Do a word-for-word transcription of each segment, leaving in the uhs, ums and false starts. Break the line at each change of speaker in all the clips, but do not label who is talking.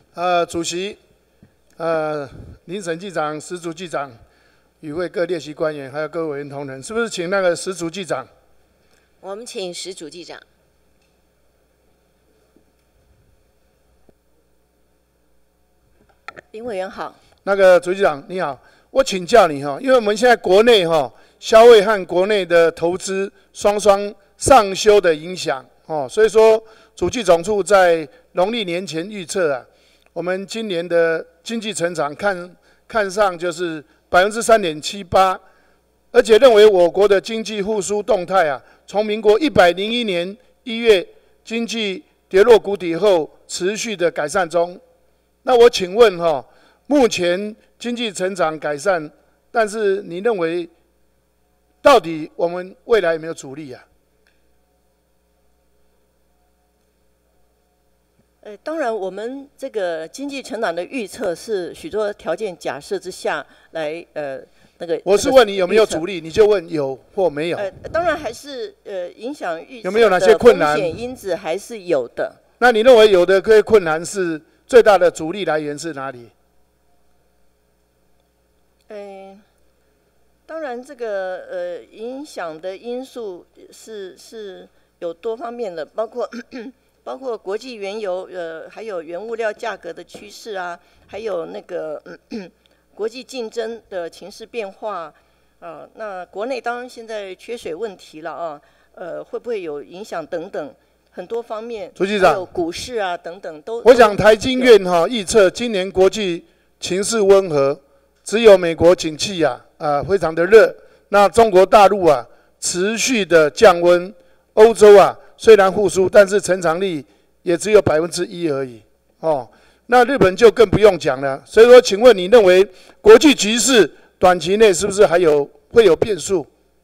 呃，主席，呃，林审计长、石竹计长，与会各列席官员，还有各位委员同仁，是不是请那个石竹计长？
我们请石主计长。林委员好。
那个主计长你好，我请教你哈，因为我们现在国内哈消费和国内的投资双双上修的影响哦，所以说主计总处在农历年前预测啊，我们今年的经济成长看看上就是百分之三点七八，而且认为我国的经济复苏动态啊，从民国一百零一年一月经济跌落谷底后持续的改善中。那我请问哈，目前经济成长改善，但是你认为到底我们未来有没有阻力啊？
呃，当然，我们这个经济成长的预测是许多条件假设之下来呃那个。
我是问你有没有阻力，你就问有或没有。
呃，当然还是呃影响预测
有没有哪些困难？
风险因子还是有的。
那你认为有的这些困难是最大的阻力来源是哪里？
嗯、呃，当然这个呃影响的因素是是有多方面的，包括。包括国际原油，呃，还有原物料价格的趋势啊，还有那个、嗯、国际竞争的情势变化，啊，那国内当然现在缺水问题了啊，呃，会不会有影响等等，很多方面，
主席长，
还有股市啊等等都。
我想台经院哈预测今年国际情势温和，只有美国景气啊啊非常的热，那中国大陆啊持续的降温，欧洲啊。虽然复苏，但是成长率也只有百分之一而已，哦。那日本就更不用讲了。所以说，请问你认为国际局势短期内是不是还有会有变数？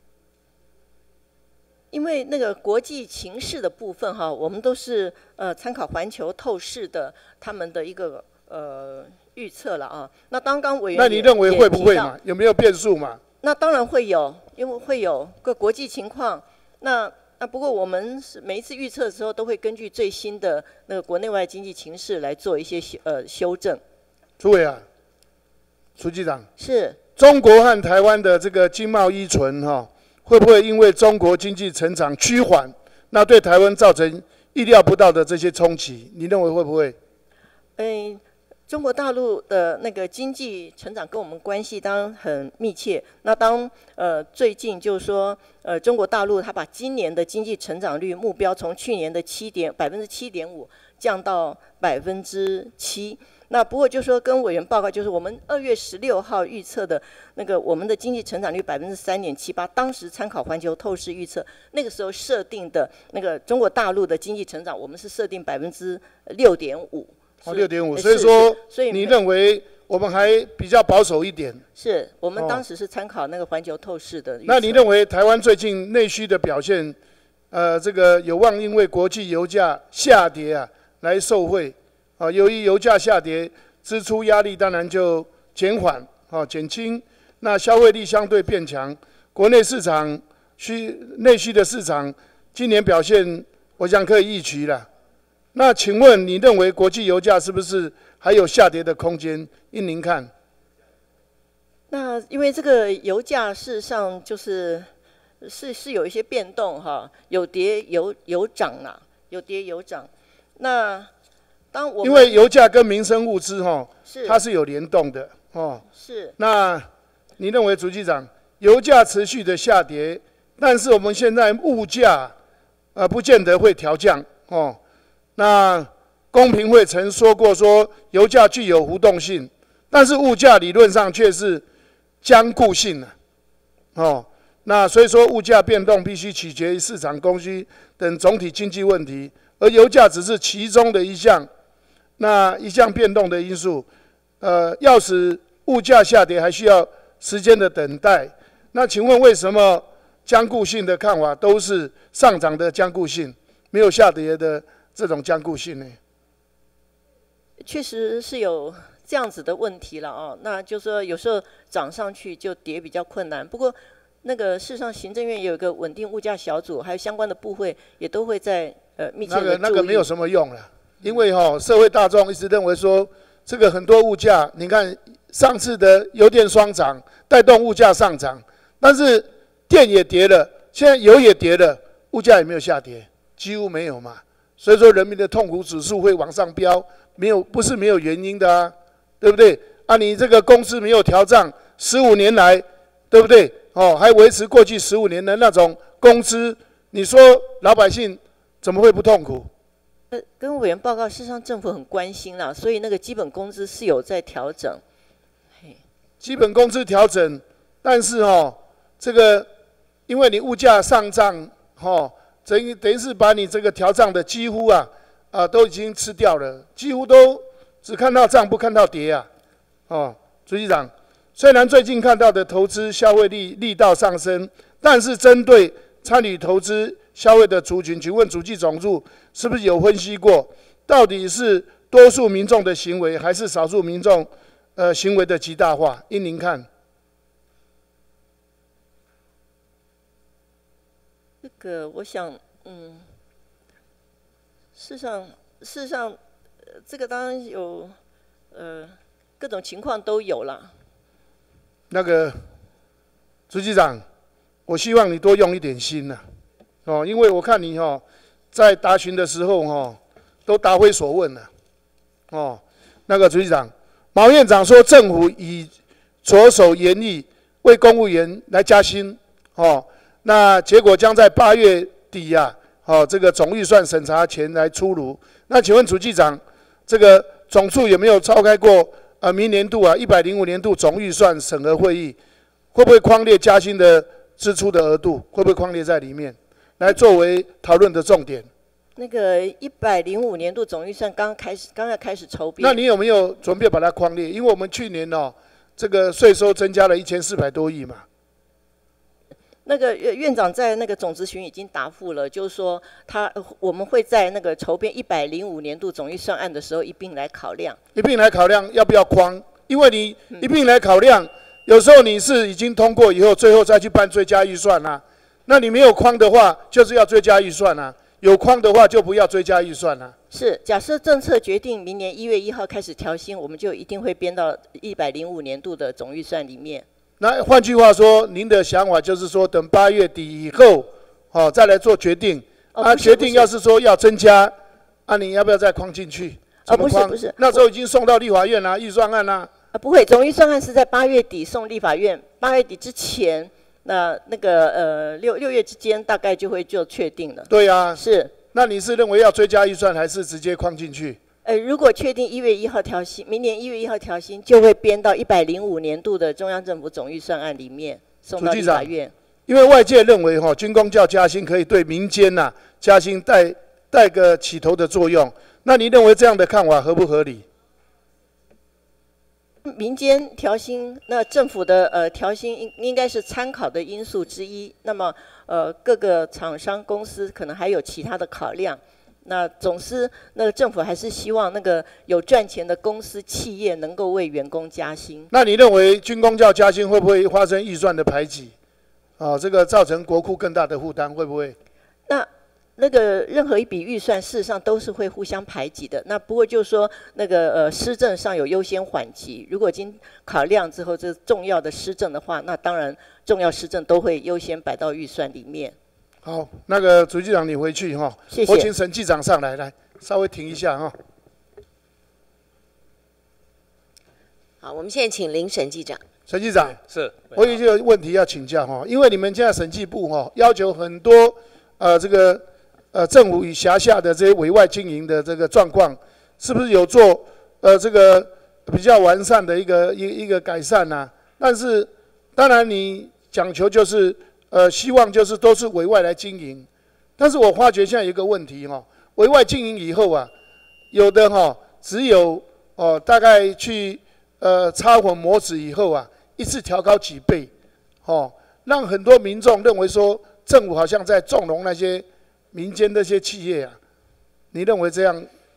因为那个国际情势的部分哈，我们都是呃参考环球透视的他们的一个呃预测了啊。那刚刚委员
那你认为会不会嘛？有没有变数嘛？
那当然会有，因为会有个国际情况。那那不过我们是每一次预测的时候，都会根据最新的那个国内外经济情势来做一些修呃修正。
诸位啊，书记长，
是
中国和台湾的这个经贸依存哈，会不会因为中国经济成长趋缓，那对台湾造成意料不到的这些冲击？你认为会不会？
嗯。中国大陆的那个经济成长跟我们关系当然很密切。那当呃最近就是说，呃中国大陆它把今年的经济成长率目标从去年的七点百分之七点五降到百分之七。那不过就是说跟委员报告，就是我们二月十六号预测的那个我们的经济成长率百分之三点七八，当时参考环球透视预测，那个时候设定的那个中国大陆的经济成长，我们是设定百分之六点五。
哦，六点五，所以说，
所以
你认为我们还比较保守一点？
是我们当时是参考那个环球透视的。
那你认为台湾最近内需的表现，呃，这个有望因为国际油价下跌啊来受惠啊？由于油价下跌，支出压力当然就减缓啊减轻，那消费力相对变强，国内市场需内需的市场今年表现，我想可以预期了。那请问你认为国际油价是不是还有下跌的空间？依您看？
那因为这个油价事实上就是是是有一些变动哈，有跌有有涨啦，有跌有涨。那当我们
因为油价跟民生物资哈，
是
它是有联动的哦。
是。
那你认为，主机长，油价持续的下跌，但是我们现在物价呃不见得会调降哦。那公平会曾说过说，油价具有浮动性，但是物价理论上却是僵固性的，哦，那所以说物价变动必须取决于市场供需等总体经济问题，而油价只是其中的一项，那一项变动的因素，呃，要使物价下跌还需要时间的等待。那请问为什么僵固性的看法都是上涨的僵固性，没有下跌的这种僵固性呢？
确实是有这样子的问题了啊。那就是说有时候涨上去就跌比较困难。不过那个事实上行政院也有一个稳定物价小组，还有相关的部会也都会在呃密切的注意。
那个那个没有什么用了。 因为哈、哦、社会大众一直认为说，这个很多物价，你看上次的油电双涨带动物价上涨，但是电也跌了，现在油也跌了，物价也没有下跌，几乎没有嘛。所以说人民的痛苦指数会往上飙，没有不是没有原因的啊，对不对？啊，你这个工资没有调涨，十五年来，对不对？哦，还维持过去十五年的那种工资，你说老百姓怎么会不痛苦？
呃，跟委员报告，事实上政府很关心啦，所以那个基本工资是有在调整。
基本工资调整，但是哦，这个因为你物价上涨，哦，等于等于是把你这个调涨的几乎啊啊都已经吃掉了，几乎都只看到涨不看到跌啊。哦，主席长，虽然最近看到的投资消费力力道上升，但是针对参与投资消费的族群，请问主计总处是不是有分析过，到底是多数民众的行为，还是少数民众呃行为的极大化？依您看？
这个我想，嗯，事实上，事实上，呃这个当然有，呃，各种情况都有啦。
那个主席长，我希望你多用一点心呐、啊，哦，因为我看你哦，在答询的时候哦，都答非所问了，哦，那个主席长，毛院长说政府已着手研议为公务员来加薪，哦，那结果将在八月底呀、啊，哦，这个总预算审查前来出炉。那请问主计长，这个总处有没有召开过呃明年度啊一百零五年度总预算审核会议？会不会匡列加薪的支出的额度？会不会匡列在里面，来作为讨论的重点？
那个一百零五年度总预算刚开始，刚要开始筹编。
那你有没有准备把它匡列？因为我们去年哦，这个税收增加了一千四百多亿嘛。
那个院长在那个总咨询已经答复了，就是说他我们会在那个筹编一百零五年度总预算案的时候一并来考量，
一并来考量要不要匡，因为你一并来考量，有时候你是已经通过以后，最后再去办追加预算啊。那你没有匡的话，就是要追加预算啊；有匡的话，就不要追加预算啊。
是，假设政策决定明年一月一号开始调薪，我们就一定会编到一百零五年度的总预算里面。
那换句话说，您的想法就是说，等八月底以后，哦，再来做决定。
哦、
啊，决定要是说要增加，啊，你要不要再框进去？
哦，不是不是，
那时候已经送到立法院啦、啊，预算案啦、啊。
啊，不会，总预算案是在八月底送立法院，八月底之前，那那个呃六六月之间大概就会就确定了。
对啊，
是。
那你是认为要追加预算，还是直接框进去？
呃，如果确定一月一号调薪，明年一月一号调薪，就会编到一百零五年度的中央政府总预算案里面，送到立法院。
因为外界认为哈、哦，军公教加薪可以对民间呐、啊、加薪带带个起头的作用，那你认为这样的看法合不合理？
民间调薪，那政府的呃调薪应应该是参考的因素之一。那么呃各个厂商公司可能还有其他的考量。那总之，那个政府还是希望那个有赚钱的公司企业能够为员工加薪。
那你认为军公教加薪会不会发生预算的排挤？啊，这个造成国库更大的负担，会不会？
那那个任何一笔预算，事实上都是会互相排挤的。那不过就是说，那个呃施政上有优先缓急。如果经考量之后，这重要的施政的话，那当然重要施政都会优先摆到预算里面。
好，那个主计长你回去哈，
谢谢。
我请沈计长上来，来稍微停一下哈。
好，我们现在请林审计长。
沈计长，
是，
我有一个问题要请教哈，因为你们现在审计部哈要求很多呃这个呃政府与辖下的这些委外经营的这个状况，是不是有做呃这个比较完善的一个一一个改善呐、啊？但是当然你讲求就是。呃，希望就是都是委外来经营，但是我发觉现在有一个问题哈、哦，委外经营以后啊，有的哈、哦、只有哦大概去呃擦混模子以后啊，一次调高几倍，哦，让很多民众认为说政府好像在纵容那些民间那些企业啊，你认为这样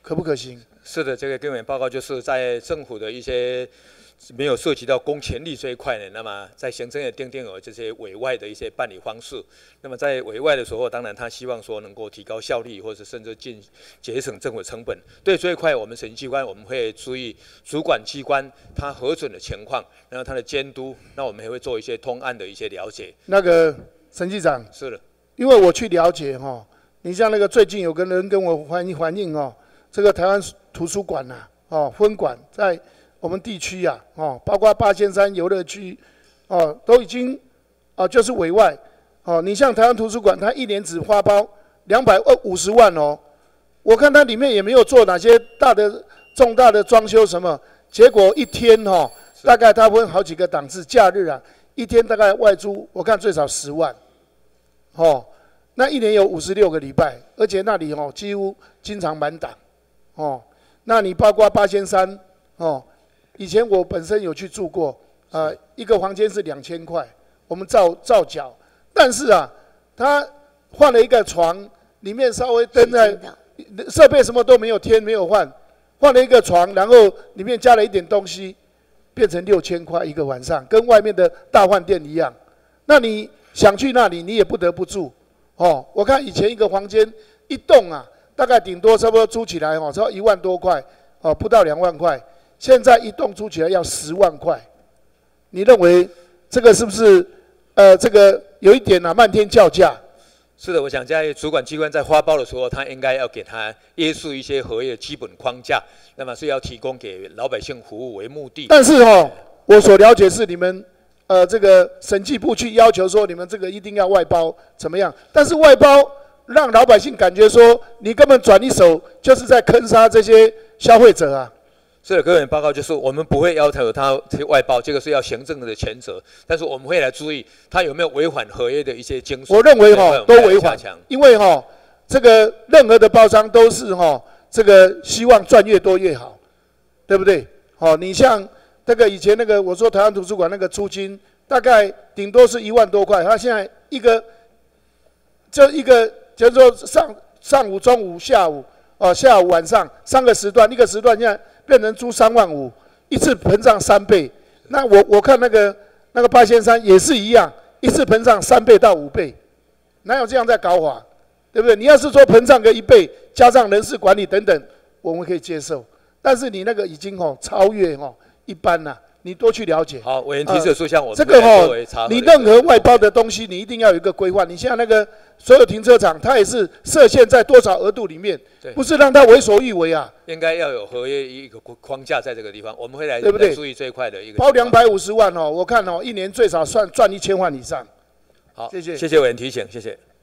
可不可行？
是的，这个根本报告就是在政府的一些没有涉及到公权力这一块呢，那么在行政也订定有这些委外的一些办理方式。那么在委外的时候，当然他希望说能够提高效率，或者甚至尽节省政府成本。对这一块，我们审计机关我们会注意主管机关它核准的情况，然后它的监督，那我们还会做一些通案的一些了解。
那个审计长，
是的，
因为我去了解哈，你像那个最近有个人跟我反映反映哦，这个台湾图书馆呐、啊，哦，分馆在我们地区呀、啊，哦，包括八仙山游乐区，哦，都已经，哦，就是委外，哦，你像台湾图书馆，它一年只发包两百五十万哦，我看它里面也没有做哪些大的重大的装修什么，结果一天哦，大概它分好几个档次，假日啊，一天大概外租，我看最少十万，哦，那一年有五十六个礼拜，而且那里哦几乎经常满档，哦。那你包括八仙山哦，以前我本身有去住过，呃，一个房间是两千块，我们照照缴，但是啊，他换了一个床，里面稍微灯在，设备什么都没有添，没有换，换了一个床，然后里面加了一点东西，变成六千块一个晚上，跟外面的大饭店一样。那你想去那里，你也不得不住，哦，我看以前一个房间一栋啊。大概顶多差不多租起来哦，超一万多块哦，不到两万块。现在一栋租起来要十万块，你认为这个是不是呃这个有一点啊漫天叫价？
是的，我想在主管机关在发包的时候，他应该要给他约束一些合约的基本框架，那么是要提供给老百姓服务为目的。
但是哦，我所了解是你们呃这个审计部去要求说你们这个一定要外包怎么样？但是外包。让老百姓感觉说，你根本转一手就是在坑杀这些消费者啊！
是的，各位报告就是我们不会要求他去外包，这个是要行政的权责，但是我们会来注意他有没有违反合约的一些精神。
我认为哈都违反，因为哈这个任何的包商都是哈这个希望赚越多越好，对不对？好，你像这个以前那个我说台湾图书馆那个租金大概顶多是一万多块，他现在一个就一个。就是说上上午、中午、下午，哦，下午、晚上三个时段，一个时段现在变成租三万五，一次膨胀三倍。那我我看那个那个八仙山也是一样，一次膨胀三倍到五倍，哪有这样在搞法？对不对？你要是说膨胀个一倍，加上人事管理等等，我们可以接受。但是你那个已经哦超越哦一般了、啊。你多去了解。
好，委员提出的书项，我
这个哦，你任何外包的东西，你一定要有一个规范。你现在那个所有停车场，它也是设限在多少额度里面，不是让它为所欲为啊。
应该要有合约一个框架在这个地方，我们会来
对不对？
注意这一块的一个。
包两百五十万哦，我看哦，一年最少算赚一千万以上。
好，
谢谢，
谢谢委员提醒，谢谢。